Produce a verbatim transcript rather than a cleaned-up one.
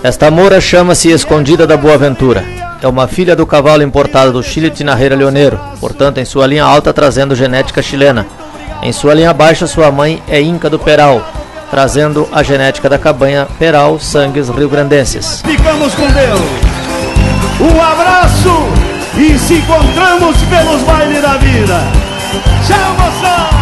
Esta moura chama-se Escondida da Boaventura. É uma filha do cavalo importado do Chile Tinarreira Leoneiro, portanto em sua linha alta trazendo genética chilena. Em sua linha baixa sua mãe é Inca do Peral, trazendo a genética da cabanha Peral, sangues rio-grandenses. Ficamos com Deus. Um abraço e se encontramos pelos bailes da vida. Tchau, moção!